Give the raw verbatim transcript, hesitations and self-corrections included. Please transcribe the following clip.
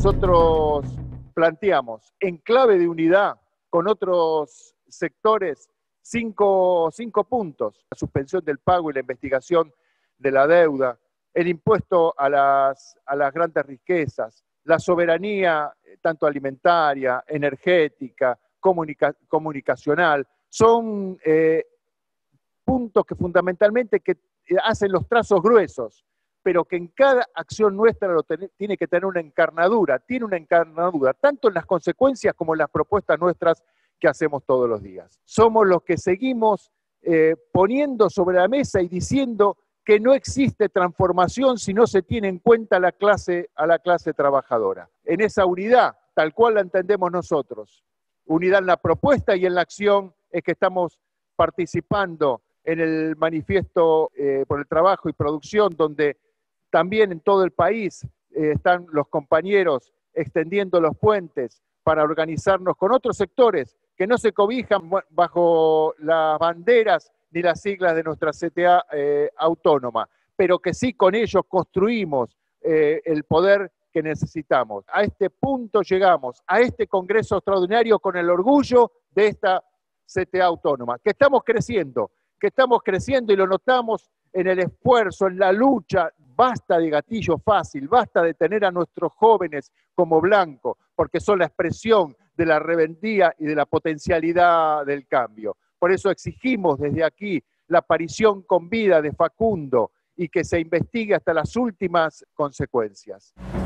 nosotros planteamos en clave de unidad con otros sectores cinco, cinco puntos: la suspensión del pago y la investigación de la deuda, el impuesto a las, a las grandes riquezas, la soberanía tanto alimentaria, energética, comunica, comunicacional. Son eh, puntos que fundamentalmente que hacen los trazos gruesos, pero que en cada acción nuestra lo ten, tiene que tener una encarnadura, tiene una encarnadura, tanto en las consecuencias como en las propuestas nuestras que hacemos todos los días. Somos los que seguimos eh, poniendo sobre la mesa y diciendo que no existe transformación si no se tiene en cuenta la clase, a la clase trabajadora. En esa unidad, tal cual la entendemos nosotros, unidad en la propuesta y en la acción, es que estamos participando en el manifiesto eh, por el trabajo y producción, donde también en todo el país eh, están los compañeros extendiendo los puentes para organizarnos con otros sectores que no se cobijan bajo las banderas ni las siglas de nuestra C T A eh, autónoma, pero que sí con ellos construimos eh, el poder que necesitamos. A este punto llegamos, a este Congreso Extraordinario con el orgullo de esta C T A autónoma, que estamos creciendo, que estamos creciendo y lo notamos en el esfuerzo, en la lucha. Basta de gatillo fácil, basta de tener a nuestros jóvenes como blanco, porque son la expresión de la rebeldía y de la potencialidad del cambio. Por eso exigimos desde aquí la aparición con vida de Facundo y que se investigue hasta las últimas consecuencias.